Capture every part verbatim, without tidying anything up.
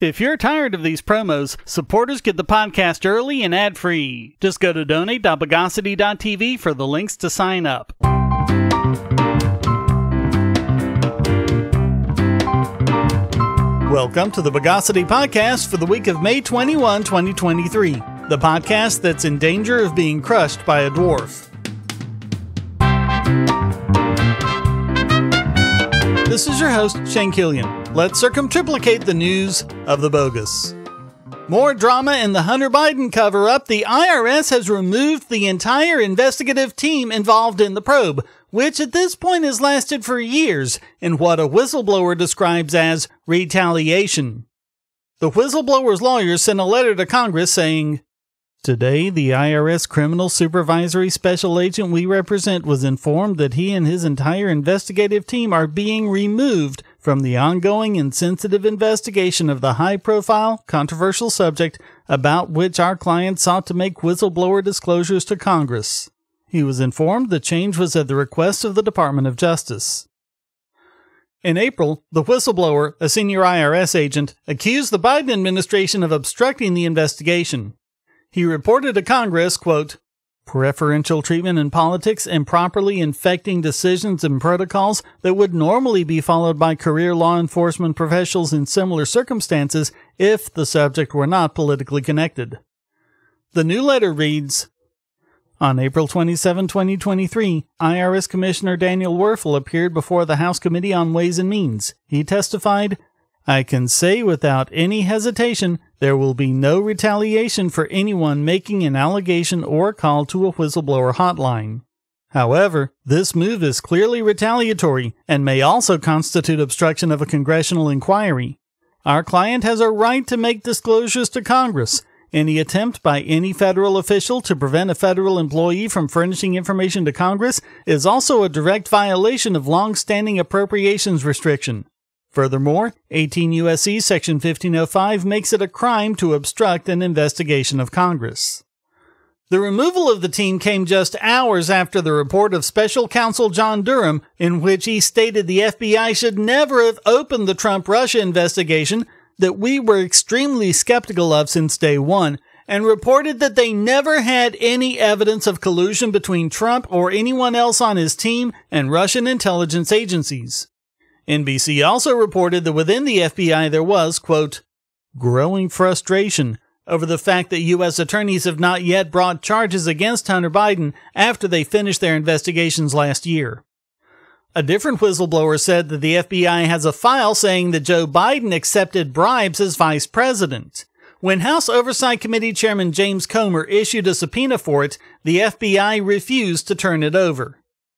If you're tired of these promos, supporters get the podcast early and ad-free. Just go to donate dot bogosity dot t v for the links to sign up. Welcome to the Bogosity Podcast for the week of May twenty-first, twenty twenty-three, the podcast that's in danger of being crushed by a dwarf. This is your host, Shane Killian. Let's circumtriplicate the news of the bogus. More drama in the Hunter Biden cover-up. The I R S has removed the entire investigative team involved in the probe, which at this point has lasted for years in what a whistleblower describes as retaliation. The whistleblower's lawyers sent a letter to Congress saying, "Today, the I R S criminal supervisory special agent we represent was informed that he and his entire investigative team are being removed from the ongoing and sensitive investigation of the high-profile, controversial subject about which our client sought to make whistleblower disclosures to Congress. He was informed the change was at the request of the Department of Justice." In April, the whistleblower, a senior I R S agent, accused the Biden administration of obstructing the investigation. He reported to Congress, quote, "Preferential treatment in politics, improperly infecting decisions and protocols that would normally be followed by career law enforcement professionals in similar circumstances if the subject were not politically connected." The new letter reads, "On April twenty-seventh, twenty twenty-three, I R S Commissioner Daniel Werfel appeared before the House Committee on Ways and Means. He testified, 'I can say without any hesitation there will be no retaliation for anyone making an allegation or a call to a whistleblower hotline. However, this move is clearly retaliatory and may also constitute obstruction of a congressional inquiry. Our client has a right to make disclosures to Congress. Any attempt by any federal official to prevent a federal employee from furnishing information to Congress is also a direct violation of long-standing appropriations restriction. Furthermore, eighteen U S C Section fifteen oh five makes it a crime to obstruct an investigation of Congress." The removal of the team came just hours after the report of Special Counsel John Durham, in which he stated the F B I should never have opened the Trump-Russia investigation that we were extremely skeptical of since day one, and reported that they never had any evidence of collusion between Trump or anyone else on his team and Russian intelligence agencies. N B C also reported that within the F B I there was, quote, "growing frustration over the fact that U S attorneys have not yet brought charges against Hunter Biden after they finished their investigations last year." A different whistleblower said that the F B I has a file saying that Joe Biden accepted bribes as vice president. When House Oversight Committee Chairman James Comer issued a subpoena for it, the F B I refused to turn it over.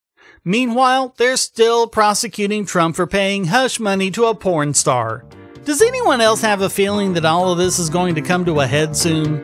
Meanwhile, they're still prosecuting Trump for paying hush money to a porn star. Does anyone else have a feeling that all of this is going to come to a head soon?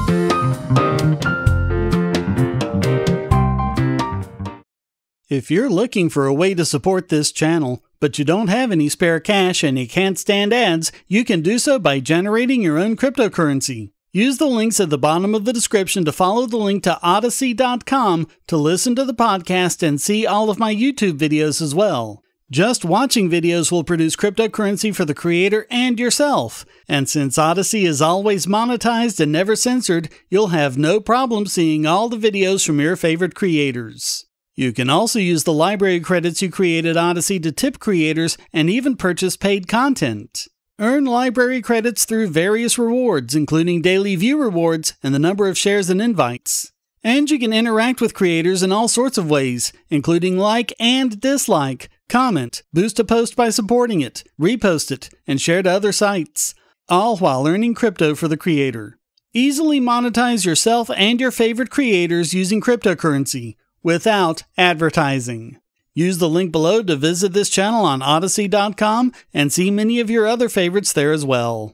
If you're looking for a way to support this channel, but you don't have any spare cash and you can't stand ads, you can do so by generating your own cryptocurrency. Use the links at the bottom of the description to follow the link to odyssey dot com to listen to the podcast and see all of my YouTube videos as well. Just watching videos will produce cryptocurrency for the creator and yourself. And since Odyssey is always monetized and never censored, you'll have no problem seeing all the videos from your favorite creators. You can also use the library credits you created Odyssey to tip creators and even purchase paid content. Earn library credits through various rewards, including daily view rewards and the number of shares and invites. And you can interact with creators in all sorts of ways, including like and dislike, comment, boost a post by supporting it, repost it, and share to other sites, all while earning crypto for the creator. Easily monetize yourself and your favorite creators using cryptocurrency, without advertising. Use the link below to visit this channel on odyssey dot com and see many of your other favorites there as well.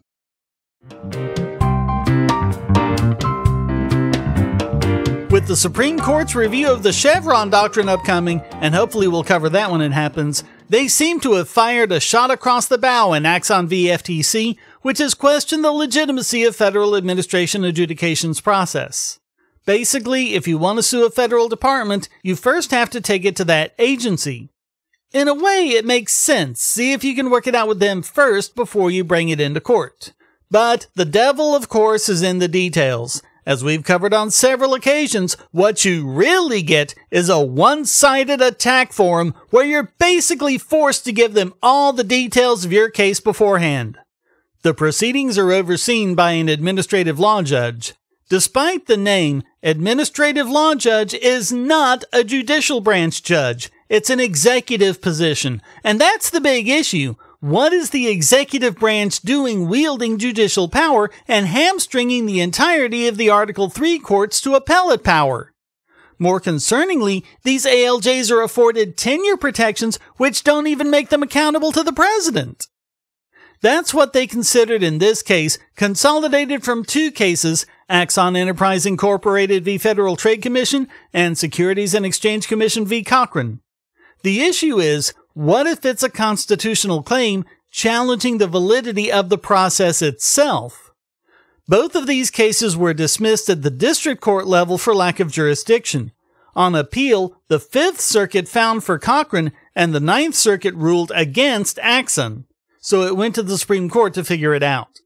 With the Supreme Court's review of the Chevron doctrine upcoming, and hopefully we'll cover that when it happens, they seem to have fired a shot across the bow in Axon v. F T C, which has questioned the legitimacy of federal administration adjudications process. Basically, if you want to sue a federal department, you first have to take it to that agency. In a way, it makes sense. See if you can work it out with them first before you bring it into court. But the devil, of course, is in the details. As we've covered on several occasions, what you really get is a one-sided attack forum where you're basically forced to give them all the details of your case beforehand. The proceedings are overseen by an administrative law judge. Despite the name, administrative law judge is not a judicial branch judge. It's an executive position. And that's the big issue. What is the executive branch doing wielding judicial power and hamstringing the entirety of the Article three courts to appellate power? More concerningly, these A L Js are afforded tenure protections which don't even make them accountable to the president. That's what they considered in this case, consolidated from two cases, Axon Enterprise Incorporated v. Federal Trade Commission and Securities and Exchange Commission v. Cochran. The issue is, what if it's a constitutional claim challenging the validity of the process itself? Both of these cases were dismissed at the district court level for lack of jurisdiction. On appeal, the Fifth Circuit found for Cochran and the Ninth Circuit ruled against Axon. So it went to the Supreme Court to figure it out.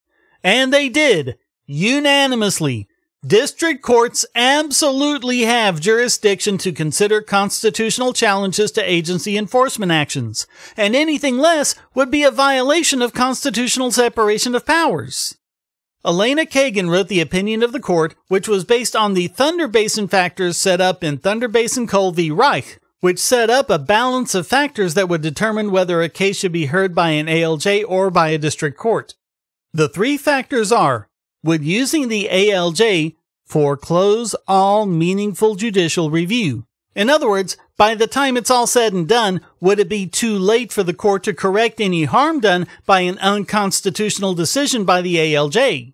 And they did, unanimously. District courts absolutely have jurisdiction to consider constitutional challenges to agency enforcement actions, and anything less would be a violation of constitutional separation of powers. Elena Kagan wrote the opinion of the court, which was based on the Thunder Basin factors set up in Thunder Basin Coal v. Reich, which set up a balance of factors that would determine whether a case should be heard by an A L J or by a district court. The three factors are: would using the A L J foreclose all meaningful judicial review? In other words, by the time it's all said and done, would it be too late for the court to correct any harm done by an unconstitutional decision by the A L J?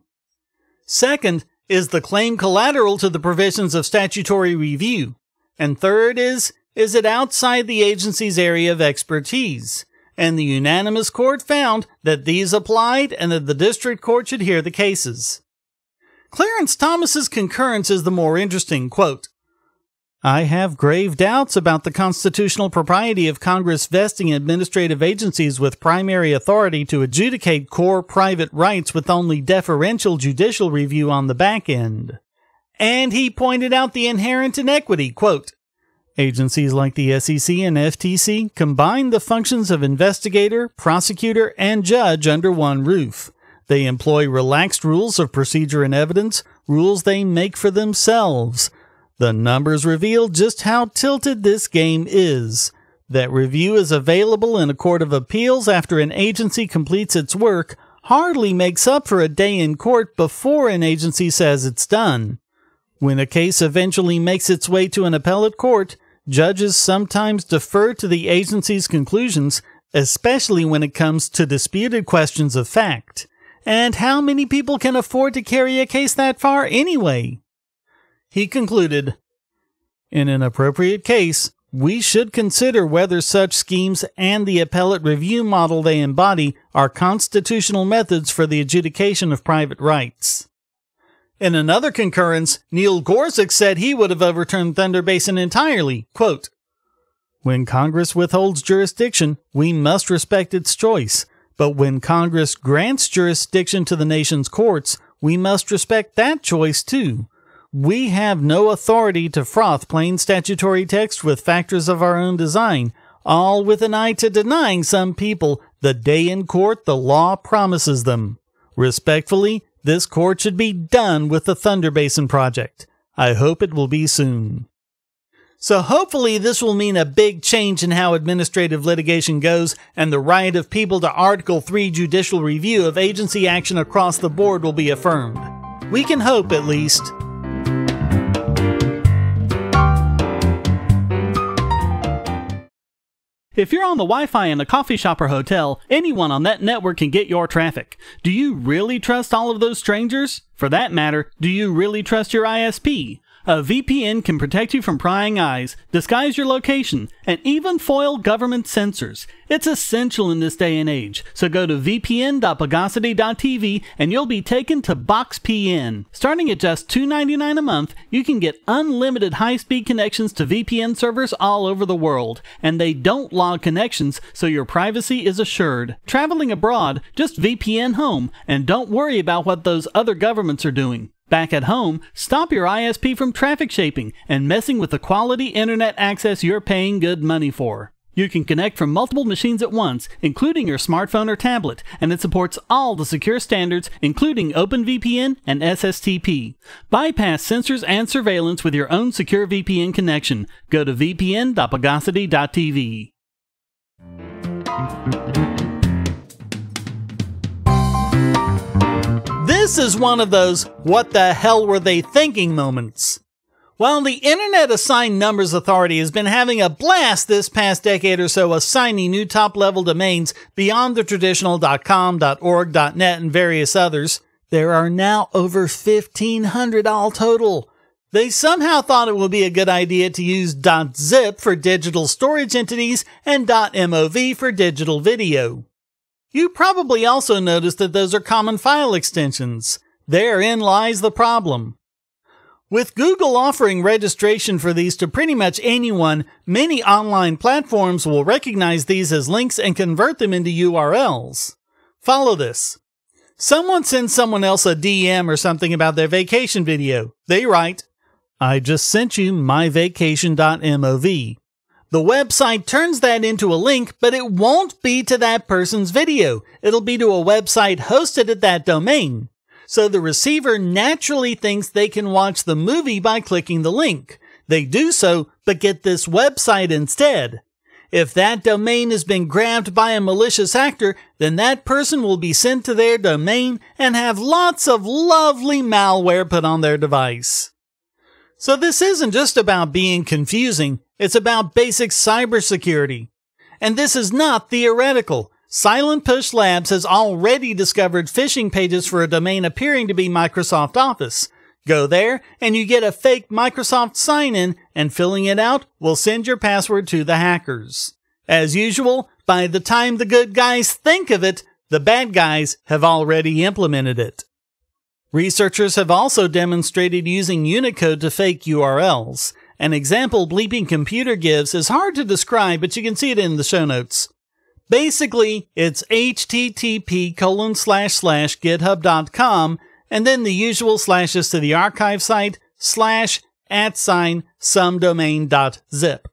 Second, is the claim collateral to the provisions of statutory review? And third is, is it outside the agency's area of expertise? And the unanimous court found that these applied and that the district court should hear the cases. Clarence Thomas's concurrence is the more interesting, quote, I have grave doubts about the constitutional propriety of Congress vesting administrative agencies with primary authority to adjudicate core private rights with only deferential judicial review on the back end. And he pointed out the inherent inequity, quote, agencies like the S E C and F T C combine the functions of investigator, prosecutor, and judge under one roof. They employ relaxed rules of procedure and evidence, rules they make for themselves. The numbers reveal just how tilted this game is. That review is available in a court of appeals after an agency completes its work hardly makes up for a day in court before an agency says it's done. When a case eventually makes its way to an appellate court, judges sometimes defer to the agency's conclusions, especially when it comes to disputed questions of fact. And how many people can afford to carry a case that far anyway? He concluded, in an appropriate case, we should consider whether such schemes and the appellate review model they embody are constitutional methods for the adjudication of private rights. In another concurrence, Neil Gorsuch said he would have overturned Thunder Basin entirely, quote, when Congress withholds jurisdiction, we must respect its choice. But when Congress grants jurisdiction to the nation's courts, we must respect that choice too. We have no authority to froth plain statutory text with factors of our own design, all with an eye to denying some people the day in court the law promises them. Respectfully, this court should be done with the Thunder Basin project. I hope it will be soon. So hopefully this will mean a big change in how administrative litigation goes, and the right of people to Article three judicial review of agency action across the board will be affirmed. We can hope, at least. If you're on the Wi-Fi in a coffee shop or hotel, anyone on that network can get your traffic. Do you really trust all of those strangers? For that matter, do you really trust your I S P? A V P N can protect you from prying eyes, disguise your location, and even foil government censors. It's essential in this day and age, so go to v p n dot bogosity dot t v and you'll be taken to BoxPN. Starting at just two dollars and ninety-nine cents a month, you can get unlimited high-speed connections to V P N servers all over the world, and they don't log connections, so your privacy is assured. Traveling abroad, just V P N home, and don't worry about what those other governments are doing. Back at home, stop your I S P from traffic shaping and messing with the quality internet access you're paying good money for. You can connect from multiple machines at once, including your smartphone or tablet, and it supports all the secure standards, including OpenVPN and S S T P. Bypass censors and surveillance with your own secure V P N connection. Go to v p n dot bogosity dot t v. This is one of those what the hell were they thinking moments. While the Internet Assigned Numbers Authority has been having a blast this past decade or so assigning new top-level domains beyond the traditional .com, .org, .net, and various others, there are now over fifteen hundred all total. They somehow thought it would be a good idea to use .zip for digital storage entities and .mov for digital video. You probably also noticed that those are common file extensions. Therein lies the problem. With Google offering registration for these to pretty much anyone, many online platforms will recognize these as links and convert them into U R Ls. Follow this. Someone sends someone else a D M or something about their vacation video. They write, "I just sent you my vacation dot mov." The website turns that into a link, but it won't be to that person's video. It'll be to a website hosted at that domain. So the receiver naturally thinks they can watch the movie by clicking the link. They do so, but get this website instead. If that domain has been grabbed by a malicious actor, then that person will be sent to their domain and have lots of lovely malware put on their device. So this isn't just about being confusing, it's about basic cybersecurity. And this is not theoretical. Silent Push Labs has already discovered phishing pages for a domain appearing to be Microsoft Office. Go there, and you get a fake Microsoft sign-in, and filling it out will send your password to the hackers. As usual, by the time the good guys think of it, the bad guys have already implemented it. Researchers have also demonstrated using Unicode to fake U R Ls. An example Bleeping Computer gives is hard to describe, but you can see it in the show notes. Basically, it's http colon slash slash github dot com and then the usual slashes to the archive site slash at sign somedomain.zip.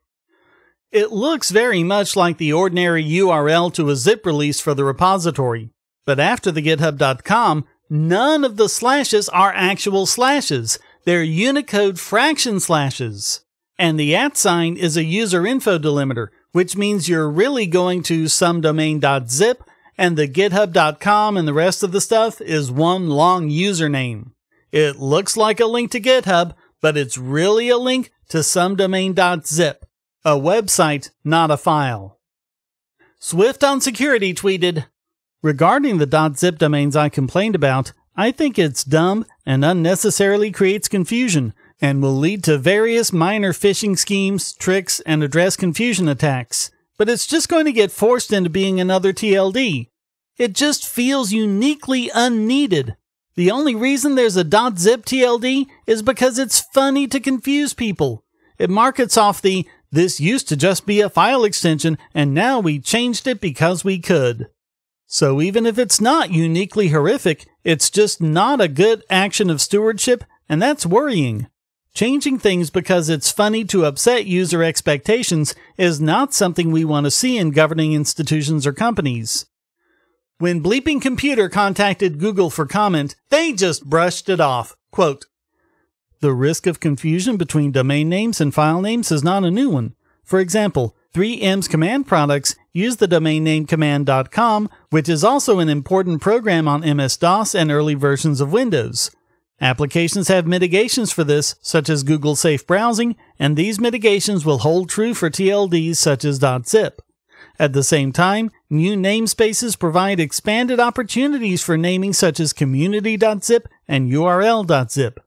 It looks very much like the ordinary U R L to a zip release for the repository, but after the github dot com, none of the slashes are actual slashes. They're Unicode fraction slashes. And the at sign is a user info delimiter, which means you're really going to somedomain.zip, and the github dot com and the rest of the stuff is one long username. It looks like a link to GitHub, but it's really a link to somedomain.zip, a website, not a file. Swift on Security tweeted, "Regarding the .zip domains I complained about, I think it's dumb and unnecessarily creates confusion and will lead to various minor phishing schemes, tricks, and address confusion attacks. But it's just going to get forced into being another T L D. It just feels uniquely unneeded. The only reason there's a .zip T L D is because it's funny to confuse people. It markets off the, this used to just be a file extension and now we changed it because we could. So even if it's not uniquely horrific, it's just not a good action of stewardship, and that's worrying. Changing things because it's funny to upset user expectations is not something we want to see in governing institutions or companies." When Bleeping Computer contacted Google for comment, they just brushed it off. Quote, "The risk of confusion between domain names and file names is not a new one. For example, three M's command products use the domain name command dot com, which is also an important program on M S DOS and early versions of Windows. Applications have mitigations for this, such as Google Safe Browsing, and these mitigations will hold true for T L Ds such as .zip. At the same time, new namespaces provide expanded opportunities for naming such as community dot zip and U R L dot zip.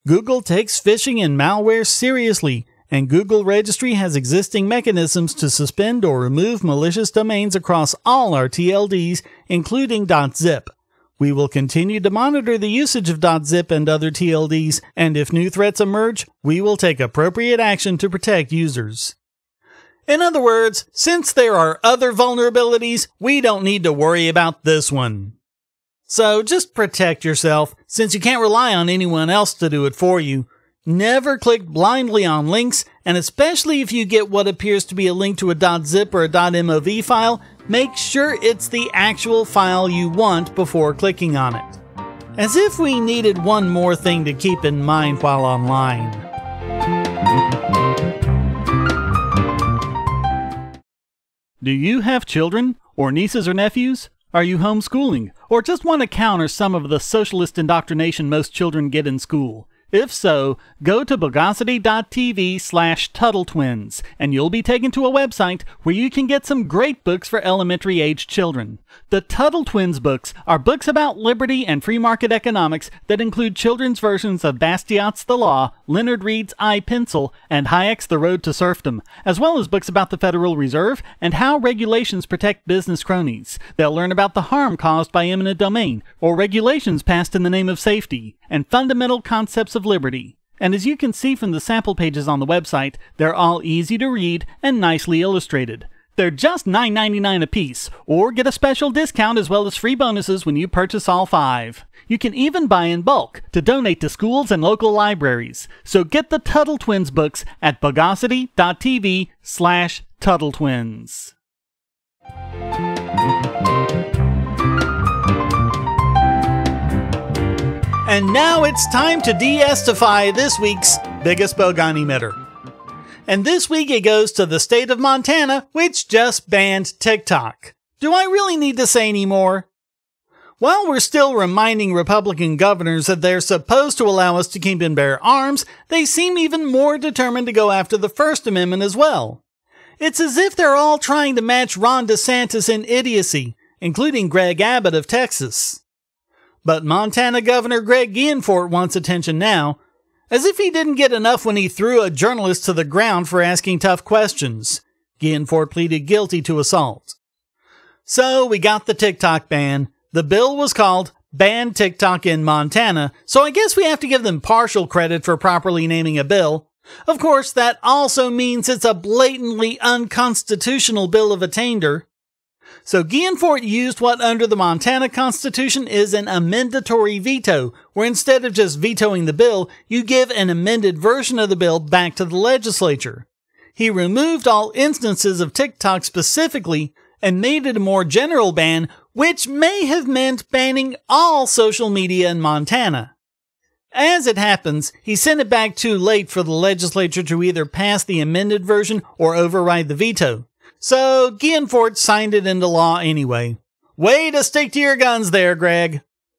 Google takes phishing and malware seriously, and Google Registry has existing mechanisms to suspend or remove malicious domains across all our T L Ds, including .zip. We will continue to monitor the usage of .zip and other T L Ds, and if new threats emerge, we will take appropriate action to protect users. In other words, since there are other vulnerabilities, we don't need to worry about this one. So just protect yourself, since you can't rely on anyone else to do it for you. Never click blindly on links, and especially if you get what appears to be a link to a .zip or a .mov file, make sure it's the actual file you want before clicking on it. As if we needed one more thing to keep in mind while online. Do you have children, or nieces or nephews? Are you homeschooling, or just want to counter some of the socialist indoctrination most children get in school? If so, go to bogosity.tv slash TuttleTwins, and you'll be taken to a website where you can get some great books for elementary-aged children. The TuttleTwins books are books about liberty and free market economics that include children's versions of Bastiat's The Law, Leonard Read's I, Pencil, and Hayek's The Road to Serfdom, as well as books about the Federal Reserve and how regulations protect business cronies. They'll learn about the harm caused by eminent domain, or regulations passed in the name of safety, and fundamental concepts of liberty. And as you can see from the sample pages on the website, they're all easy to read and nicely illustrated. They're just nine ninety-nine a piece, or get a special discount as well as free bonuses when you purchase all five. You can even buy in bulk to donate to schools and local libraries. So get the TuttleTwins books at bogosity.tv slash TuttleTwins. And now it's time to de-estify this week's biggest Bogon emitter. And this week it goes to the state of Montana, which just banned TikTok. Do I really need to say any more? While we're still reminding Republican governors that they're supposed to allow us to keep and bear arms, they seem even more determined to go after the First Amendment as well. It's as if they're all trying to match Ron DeSantis in idiocy, including Greg Abbott of Texas. But Montana Governor Greg Gienfort wants attention now, as if he didn't get enough when he threw a journalist to the ground for asking tough questions. Gienfort pleaded guilty to assault. So we got the TikTok ban. The bill was called Ban TikTok in Montana, so I guess we have to give them partial credit for properly naming a bill. Of course, that also means it's a blatantly unconstitutional bill of attainder. So Gienfort used what under the Montana Constitution is an amendatory veto, where instead of just vetoing the bill, you give an amended version of the bill back to the legislature. He removed all instances of TikTok specifically and made it a more general ban, which may have meant banning all social media in Montana. As it happens, he sent it back too late for the legislature to either pass the amended version or override the veto. So Gienfort signed it into law anyway. Way to stick to your guns there, Greg.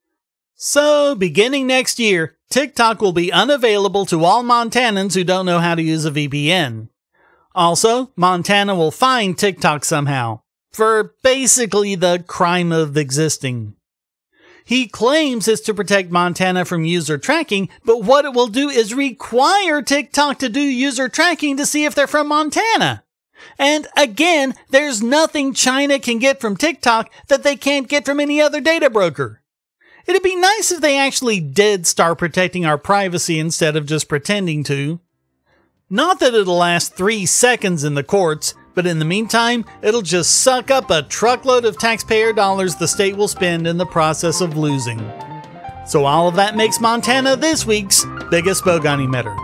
So, beginning next year, TikTok will be unavailable to all Montanans who don't know how to use a V P N. Also, Montana will fine TikTok somehow, for basically the crime of existing. He claims it's to protect Montana from user tracking, but what it will do is require TikTok to do user tracking to see if they're from Montana. And again, there's nothing China can get from TikTok that they can't get from any other data broker. It'd be nice if they actually did start protecting our privacy instead of just pretending to. Not that it'll last three seconds in the courts, but in the meantime, it'll just suck up a truckload of taxpayer dollars the state will spend in the process of losing. So all of that makes Montana this week's biggest Bogon emitter.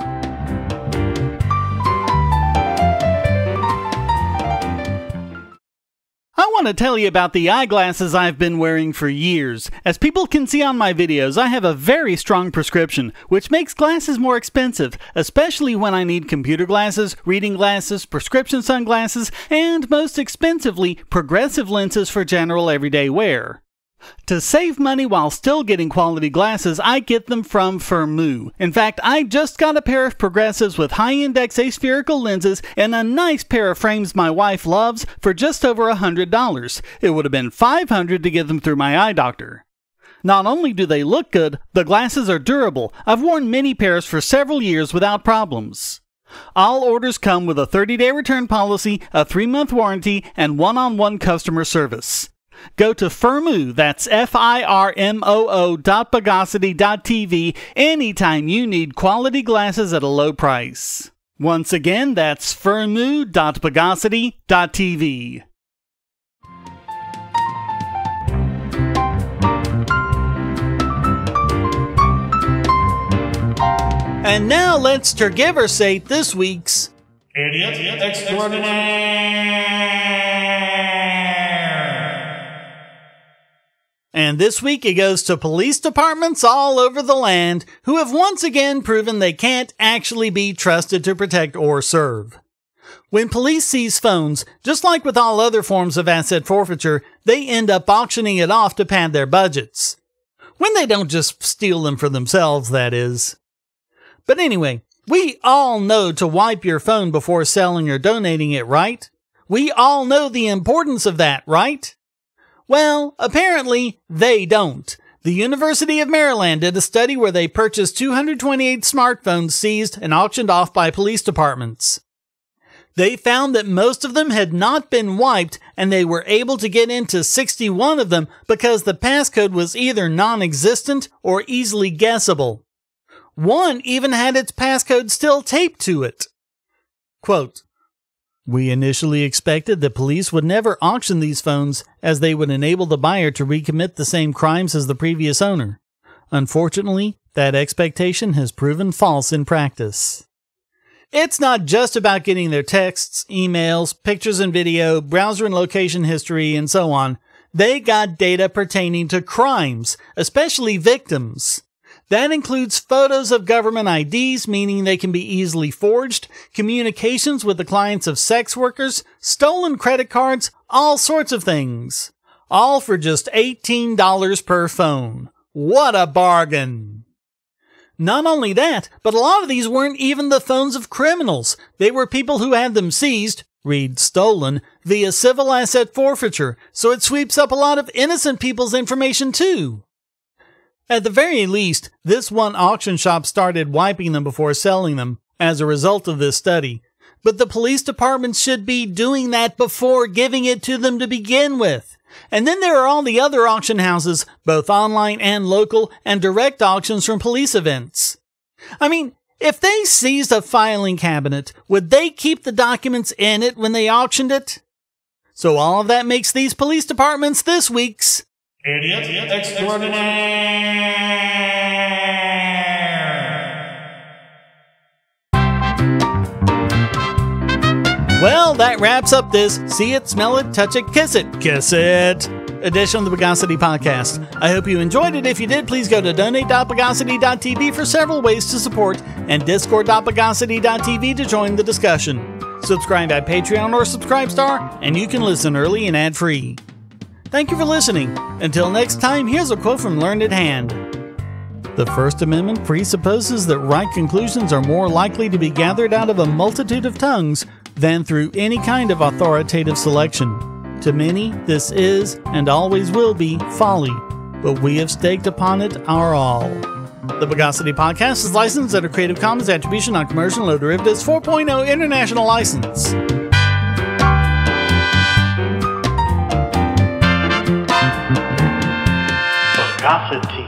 I want to tell you about the eyeglasses I've been wearing for years. As people can see on my videos, I have a very strong prescription, which makes glasses more expensive, especially when I need computer glasses, reading glasses, prescription sunglasses, and most expensively, progressive lenses for general everyday wear. To save money while still getting quality glasses, I get them from Firmoo. In fact, I just got a pair of progressives with high-index aspherical lenses and a nice pair of frames my wife loves for just over one hundred dollars. It would have been five hundred dollars to get them through my eye doctor. Not only do they look good, the glasses are durable. I've worn many pairs for several years without problems. All orders come with a thirty-day return policy, a three-month warranty, and one-on-one customer service. Go to Firmoo, that's F I R M O O dot Bogosity dot T V anytime you need quality glasses at a low price. Once again, that's Firmoo dot Bogosity dot T V. And now let's tergiversate this week's Idiot Extraordinaire. And this week it goes to police departments all over the land who have once again proven they can't actually be trusted to protect or serve. When police seize phones, just like with all other forms of asset forfeiture, they end up auctioning it off to pad their budgets. When they don't just steal them for themselves, that is. But anyway, we all know to wipe your phone before selling or donating it, right? We all know the importance of that, right? Well, apparently they don't. The University of Maryland did a study where they purchased two hundred twenty-eight smartphones seized and auctioned off by police departments. They found that most of them had not been wiped, and they were able to get into sixty-one of them because the passcode was either non-existent or easily guessable. One even had its passcode still taped to it. Quote, "We initially expected that police would never auction these phones as they would enable the buyer to recommit the same crimes as the previous owner. Unfortunately, that expectation has proven false in practice." It's not just about getting their texts, emails, pictures and video, browser and location history, and so on. They got data pertaining to crimes, especially victims. That includes photos of government I Ds, meaning they can be easily forged, communications with the clients of sex workers, stolen credit cards, all sorts of things. All for just eighteen dollars per phone. What a bargain! Not only that, but a lot of these weren't even the phones of criminals. They were people who had them seized, read stolen, via civil asset forfeiture, so it sweeps up a lot of innocent people's information too. At the very least, this one auction shop started wiping them before selling them as a result of this study. But the police department should be doing that before giving it to them to begin with. And then there are all the other auction houses, both online and local, and direct auctions from police events. I mean, if they seized a filing cabinet, would they keep the documents in it when they auctioned it? So all of that makes these police departments this week's Idiot Extraordinaire. Well, that wraps up this See It, Smell It, Touch It, Kiss It, Kiss It edition of the Bogosity Podcast. I hope you enjoyed it. If you did, please go to donate dot bogosity dot T V for several ways to support and discord dot bogosity dot T V to join the discussion. Subscribe at Patreon or Subscribestar, and you can listen early and ad-free. Thank you for listening. Until next time, here's a quote from Learned Hand. The First Amendment presupposes that right conclusions are more likely to be gathered out of a multitude of tongues than through any kind of authoritative selection. To many, this is, and always will be, folly, but we have staked upon it our all. The Bogosity Podcast is licensed under Creative Commons Attribution Non-Commercial No Derivatives four point oh International License. Bogosity.